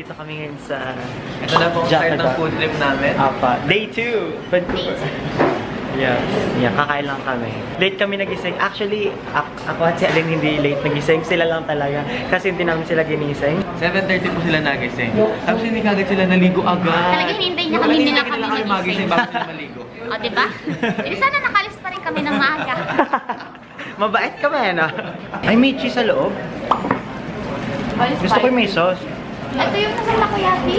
nandito kami ngayon sa Ito na po ang start ng food trip namin. Apa. Day 2, Vancouver. Yeah. Yeah, kakain lang kami. Late kami nagising. Actually, ako at si Alin hindi late nagising. Sila lang talaga. Kasi hindi namin sila ginising. 7:30 po sila nagising. Tapos hindi kagad sila naligo agad. Talagang hinintay niya kami, hindi na kami magising bago sila maligo. O, diba? Hindi sana nakalis pa rin kami ng maaga. Mabait kami, no? Ay, may cheese sa loob. Gusto ko yung may sauce. Ito yung nasa takoyaki.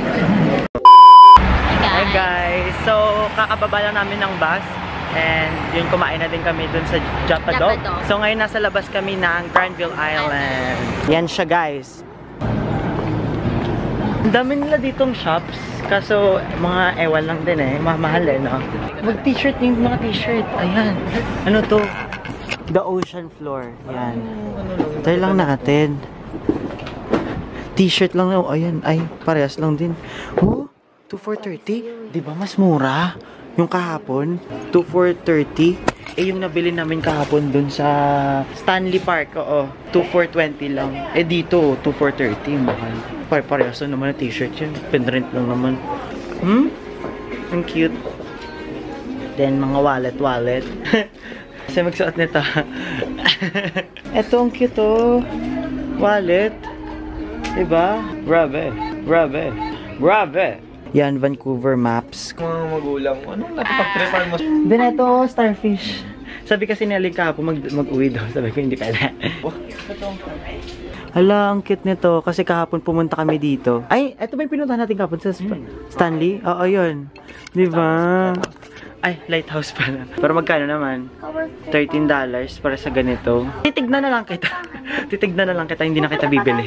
Hi guys! So, kakababa lang namin ng bus. And yun, kumain na din kami dun sa Japadog. So, ngayon nasa labas kami ng Granville Island. Yan siya guys. Ang dami nila ditong shops. Kaso, mga ewan lang din eh. Mahal eh, no? Mag-t-shirt yung mga t-shirt. Ayan. Ano to? The Ocean Floor. Yan. Try lang natin. T-shirt lang na. Ayan. Ay, parehas lang din. Oh, 2 for 30. Diba mas mura? Yung kahapon, 2 for 30. Eh, yung nabili namin kahapon dun sa Stanley Park, oo. 2 for 20 lang. Eh, dito, 2 for 30. Mahal. Parehas lang naman na t-shirt yun. Pinrent lang naman. Ang cute. Then, mga wallet. Kasi magsuot nito. Eto, ang cute, oh. Wallet. Diba? Grabe. Yan, Vancouver maps. Mga magulang, anong napapag-tripan mo? Then ito, starfish. Sabi kasi ni Aling kahapon mag-uwi daw. Sabi ko, hindi pala. Hala, ang cute nito. Kasi kahapon pumunta kami dito. Ay, ito ba yung pinuntahan natin kahapon sa Stanley? Oo, yun. Diba? Ay, lighthouse pala. Pero magkano naman? $13 para sa ganito. Titignan na lang kita. Hindi na kita bibili.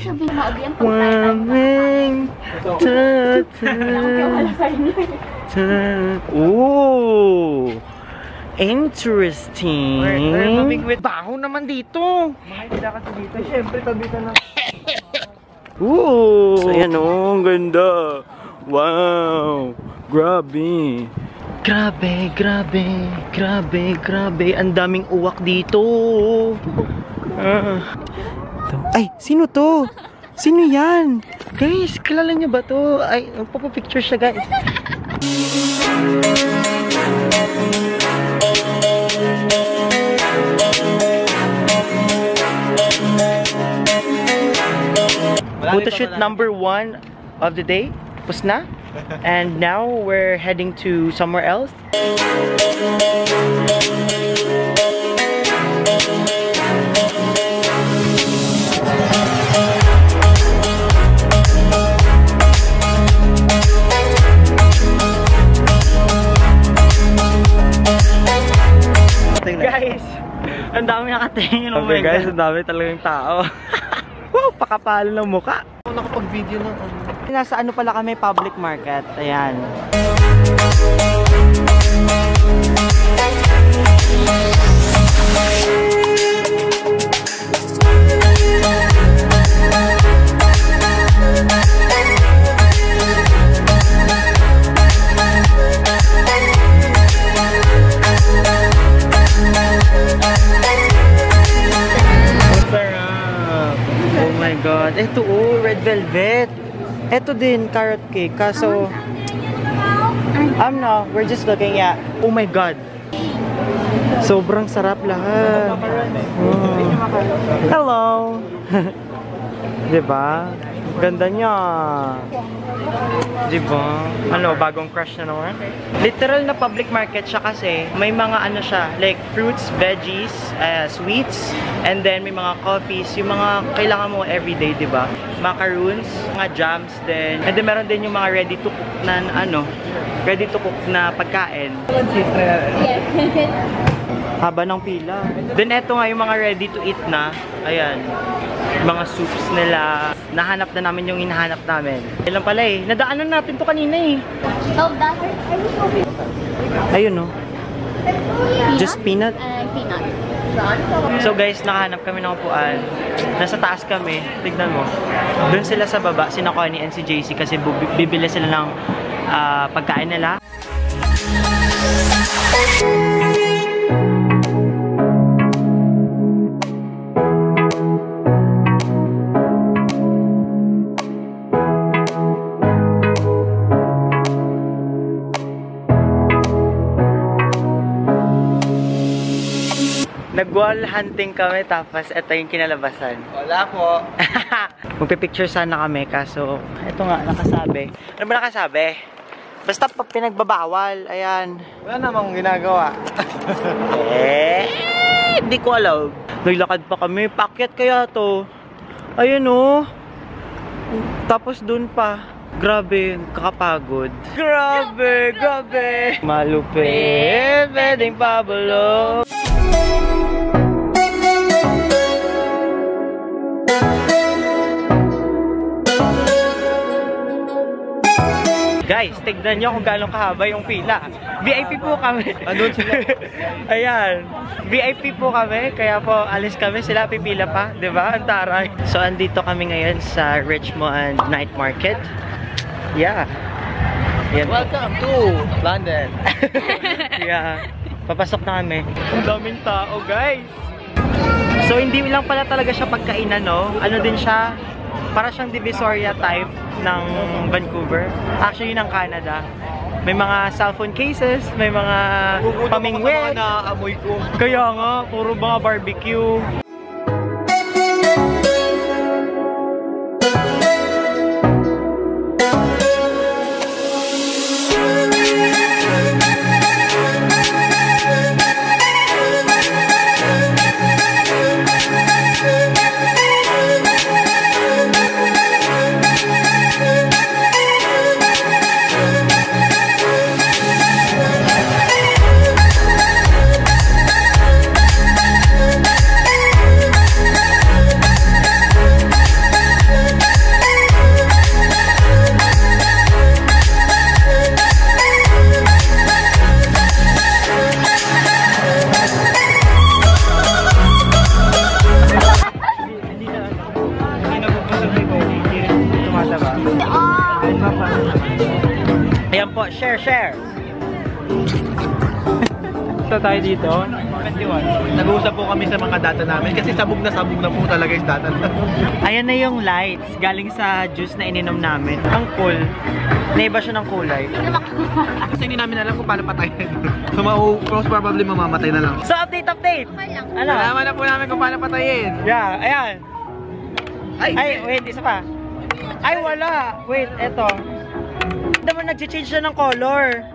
Ooh! Interesting! Baho naman dito! Makikita kasi dito, syempre tabi ka na. Ooh! Ayan o, ang ganda! Wow! Grabe! Grabe! Ang daming uwak dito! Ay, sino to? Sino yan? Guys, kilala niyo ba to? Ay, magpapapicture siya guys. Photoshoot number 1 of the day. Tapos na. And now we're heading to somewhere else. Guys, ang dami nakatingin. Okay guys, ang dami talagang tao. Wow, pakapalo ng mukha. Nakapag-video ng Nasa ano pala kami, public market. Ayan. Oh my God. Ito oh, red velvet. Ito din, carrot cake. Kaso, no, we're just looking at, oh my God. Sobrang sarap lahat. Oh. Hello. Diba? Ganda niya. Diba? Ano, bagong crush na naman? Literal na public market siya kasi may mga ano siya, like fruits, veggies, sweets, and then may mga coffees, yung mga kailangan mo everyday, diba? Macaroons, mga jams din. And then meron din yung mga ready to cook na ano, ready to cook na pagkain. Haba ng pila. Then eto nga yung mga ready to eat na. Ayan. Mga soups nila. Nahanap na namin yung hinahanap namin. Ilan pala eh. Nadaanan natin to kanina eh. Ayun no. Just peanut? Peanut. So guys, nakahanap kami ng upuan. Nasa taas kami. Tignan mo. Doon sila sa baba. Sina Connie and si JC kasi bibili sila ng pagkain nila. Nag-wall hunting kami, tapos ito yung kinalabasan. Wala po. Magpipicture sana kami, kaso ito nga, nakasabi. Ano ba nakasabi? Basta pa pinagbabawal, ayan. Wala namang ginagawa. Hindi ko alam. Naglakad pa kami, paakyat kaya to. Ayun oh. Tapos dun pa. Grabe, kakapagod. Grabe. Malupit, pwedeng pabalo. Guys, tignan nyo kung gaano kahaba yung pila. VIP po kami. Andun sila. Ayan. VIP po kami, kaya po alis kami, sila pipila pa, 'di ba? Ang taray. So andito kami ngayon sa Richmond Night Market. Yeah. Yan. Welcome to London. Yeah. Papasok na kami. Ang daming tao, guys. So hindi lang pala talaga siya pagkainan, no? Ano din siya? Para siyang Divisoria type ng Vancouver. Actually, ng Canada. May mga cellphone cases, may mga pamingwit. Mga naamoy ko. Kaya nga, puro mga barbecue. Ayan po, share. Ito tayo dito. 21. Nag-uusap po kami sa mga data namin kasi sabog na po talaga yung data. Ayan na yung lights galing sa juice na ininom namin. Ang cool. Naiba siya ng kulay. Kasi hindi namin alam kung paano patayin. So most probably mamamatay na lang. So update! Ano? Alaman na po namin kung paano patayin. Yeah, ayan. Ay, wait, isa pa. Ay, wala. Wait, eto. Naman nag-change na ng color.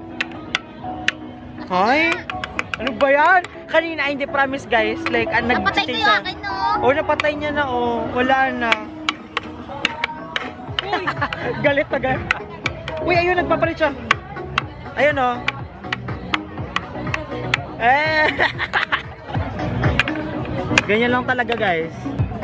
Ay? Ano ba yan? Kanina, hindi promise guys. Like, Napatay ko nag-change yung na. akin, no? Oh, napatay niya na, oh. Wala na. Uy, galit na galit. Uy, ayun, nagpapalit siya. Ayun, oh. Ganyan lang talaga, guys.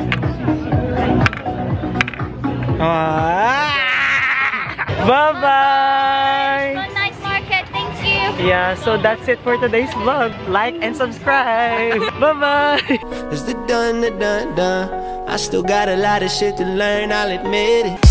Bye-bye! So nice market, thank you! Yeah, so that's it for today's vlog. Like and subscribe! Bye-bye! It's the done. I still got a lot of shit to learn, I'll admit it.